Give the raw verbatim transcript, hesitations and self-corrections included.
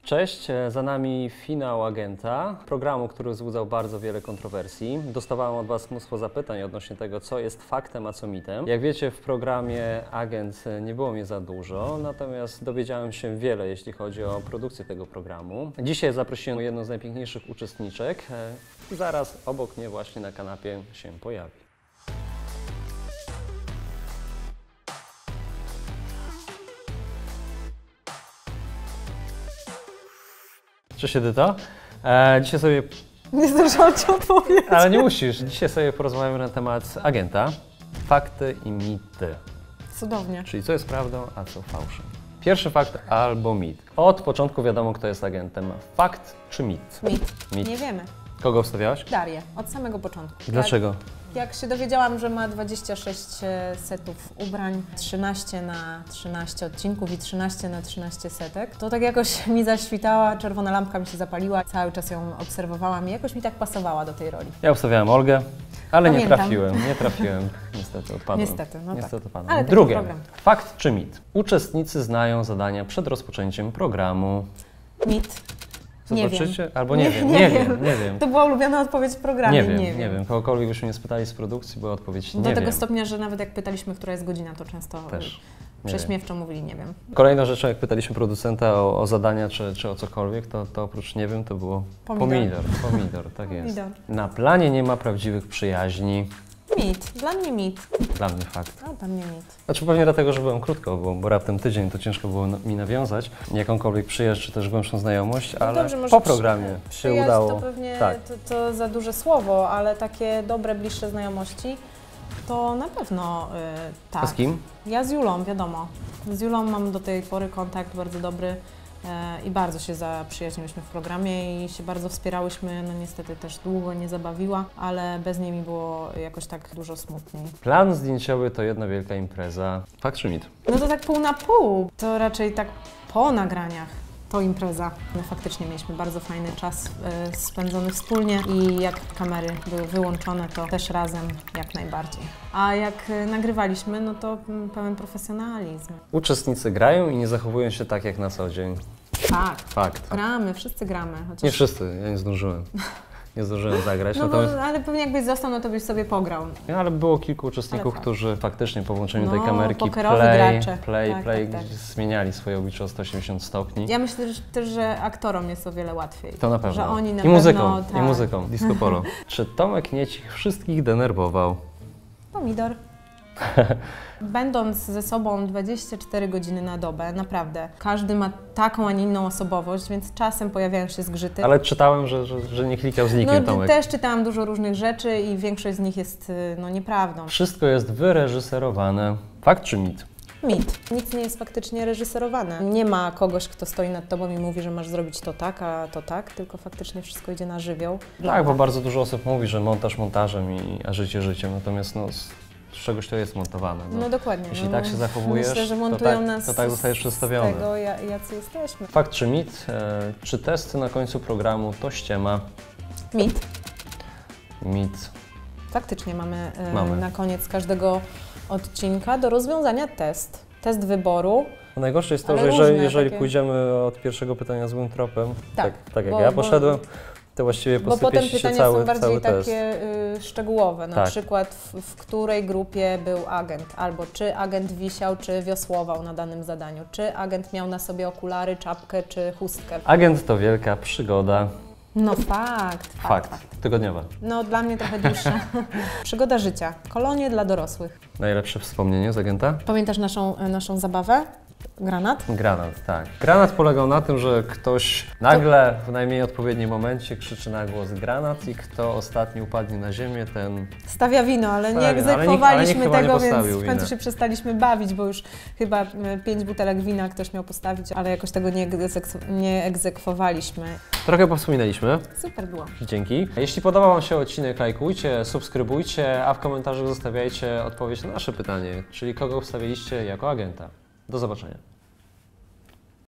Cześć, za nami finał Agenta, programu, który wzbudzał bardzo wiele kontrowersji. Dostawałem od Was mnóstwo zapytań odnośnie tego, co jest faktem, a co mitem. Jak wiecie, w programie Agent nie było mnie za dużo, natomiast dowiedziałem się wiele, jeśli chodzi o produkcję tego programu. Dzisiaj zaprosiłem jedną z najpiękniejszych uczestniczek. Zaraz obok mnie właśnie na kanapie się pojawi. Cześć Edyto. E, dzisiaj sobie... Nie zdążyłam Ci odpowiedzieć. Ale nie musisz. Dzisiaj sobie porozmawiamy na temat Agenta. Fakty i mity. Cudownie. Czyli co jest prawdą, a co fałszem. Pierwszy fakt albo mit. Od początku wiadomo, kto jest agentem. Fakt czy mit? Mit. Mit. Nie wiemy. Kogo wstawiałaś? Darię, od samego początku. Dlaczego? Jak, jak się dowiedziałam, że ma dwadzieścia sześć setów ubrań, trzynaście na trzynaście odcinków i trzynaście na trzynaście setek, to tak jakoś mi zaświtała, czerwona lampka mi się zapaliła, cały czas ją obserwowałam i jakoś mi tak pasowała do tej roli. Ja obstawiałem Olgę, ale Pamiętam. nie trafiłem, nie trafiłem. Niestety odpadłem. Niestety, no Niestety tak. odpadłem. Ale taki Drugie, program. fakt czy mit? Uczestnicy znają zadania przed rozpoczęciem programu. Mit. Nie Zobaczycie? wiem. Albo nie, Nie, wiem, nie nie wiem. wiem, nie wiem. To była ulubiona odpowiedź w programie, Nie wiem, nie nie wiem. wiem. Kogokolwiek byśmy nie spytali z produkcji, była odpowiedź nie Do tego wiem. stopnia, że nawet jak pytaliśmy, która jest godzina, to często Też. Nie prześmiewczo mówili nie wiem. Kolejną rzeczą, jak pytaliśmy producenta o, o zadania czy, czy o cokolwiek, to, to oprócz nie wiem, to było Pomidor. pomidor. Pomidor, tak jest. Pomidor. Na planie nie ma prawdziwych przyjaźni. Mit. Dla mnie mit. Dla mnie fakt. A dla mnie mit. Znaczy pewnie dlatego, że byłem krótko, bo, bo raptem tydzień, to ciężko było mi nawiązać jakąkolwiek przyjaźń, czy też głębszą znajomość, ale No dobrze, może po programie się przyjaźń udało. to pewnie Tak. to, to za duże słowo, ale takie dobre, bliższe znajomości to na pewno y, tak. A z kim? Ja z Julą, wiadomo. Z Julą mam do tej pory kontakt bardzo dobry y, i bardzo się zaprzyjaźniłyśmy w programie i się bardzo wspierałyśmy. No niestety też długo nie zabawiła, ale bez niej mi było jakoś tak dużo smutniej. Plan zdjęciowy to jedna wielka impreza. Fakt czy mit? No to tak pół na pół. To raczej tak po nagraniach. To impreza. My faktycznie mieliśmy bardzo fajny czas y, spędzony wspólnie i jak kamery były wyłączone, to też razem jak najbardziej. A jak y, nagrywaliśmy, no to mm, pełen profesjonalizm. Uczestnicy grają i nie zachowują się tak jak na co dzień. Tak, Fakt. gramy, wszyscy gramy. Chociaż... Nie wszyscy, ja nie zdążyłem. Nie zdążyłem zagrać. No bo, natomiast... ale pewnie jakbyś został, no to byś sobie pograł. No, ale było kilku uczestników, fakt. którzy faktycznie po włączeniu No, tej kamerki pokerowi play, gracze. play, Tak, play, tak, tak. zmieniali swoje oblicze o sto osiemdziesiąt stopni. Ja myślę że, też, że aktorom jest o wiele łatwiej. To na pewno. Że oni na I muzyką, pewno, i tak. muzyką, disco polo. Czy Tomek Niecich wszystkich denerwował? Pomidor. Będąc ze sobą dwadzieścia cztery godziny na dobę, naprawdę, każdy ma taką, a nie inną osobowość, więc czasem pojawiają się zgrzyty. Ale czytałem, że, że, że nie klikał z nikim no, Tomek. też czytałam dużo różnych rzeczy i większość z nich jest no, nieprawdą. Wszystko jest wyreżyserowane. Fakt czy mit? Mit. Nic nie jest faktycznie reżyserowane. Nie ma kogoś, kto stoi nad tobą i mówi, że masz zrobić to tak, a to tak, tylko faktycznie wszystko idzie na żywioł. Tak, bo bardzo dużo osób mówi, że montaż montażem, i, a życie życiem, natomiast no, z, z czegoś to jest montowane. No. No dokładnie. Jeśli no, tak się zachowujesz, myślę, że to montują tak- nas to tak zostajesz przedstawiony. z tego, ja- jacy jesteśmy. Fakt czy mit? E, czy testy na końcu programu to ściema? Mit. Mit. Faktycznie mamy, e, Mamy. na koniec każdego odcinka do rozwiązania test. Test wyboru. No najgorsze jest to, Ale że jeżeli, różne jeżeli takie. pójdziemy od pierwszego pytania złym tropem, tak, Tak, tak jak bo- ja bo- poszedłem, to właściwie Bo posypie potem się pytania cały, są bardziej cały test. takie y, szczegółowe, na Tak. przykład w, w której grupie był agent, albo czy agent wisiał, czy wiosłował na danym zadaniu, czy agent miał na sobie okulary, czapkę, czy chustkę. Agent to wielka przygoda. No fakt, fakt. Fakt. Tygodniowa. No dla mnie trochę dłuższa. Przygoda życia. Kolonie dla dorosłych. Najlepsze wspomnienie z agenta? Pamiętasz naszą, naszą zabawę? Granat? Granat, tak. Granat polegał na tym, że ktoś nagle w najmniej odpowiednim momencie krzyczy na głos granat i kto ostatni upadnie na ziemię, ten... Stawia wino, ale nie Stawia, ale nikt- ale egzekwowaliśmy nikt chyba nie tego, więc postawił w końcu wina. się przestaliśmy bawić, bo już chyba y, pięć butelek wina ktoś miał postawić, ale jakoś tego nie, egzek- nie egzekwowaliśmy. Trochę powspominaliśmy. Super było. Dzięki. Jeśli podobał Wam się odcinek, lajkujcie, subskrybujcie, a w komentarzach zostawiajcie odpowiedź na nasze pytanie, czyli kogo wstawiliście jako agenta. Do zobaczenia.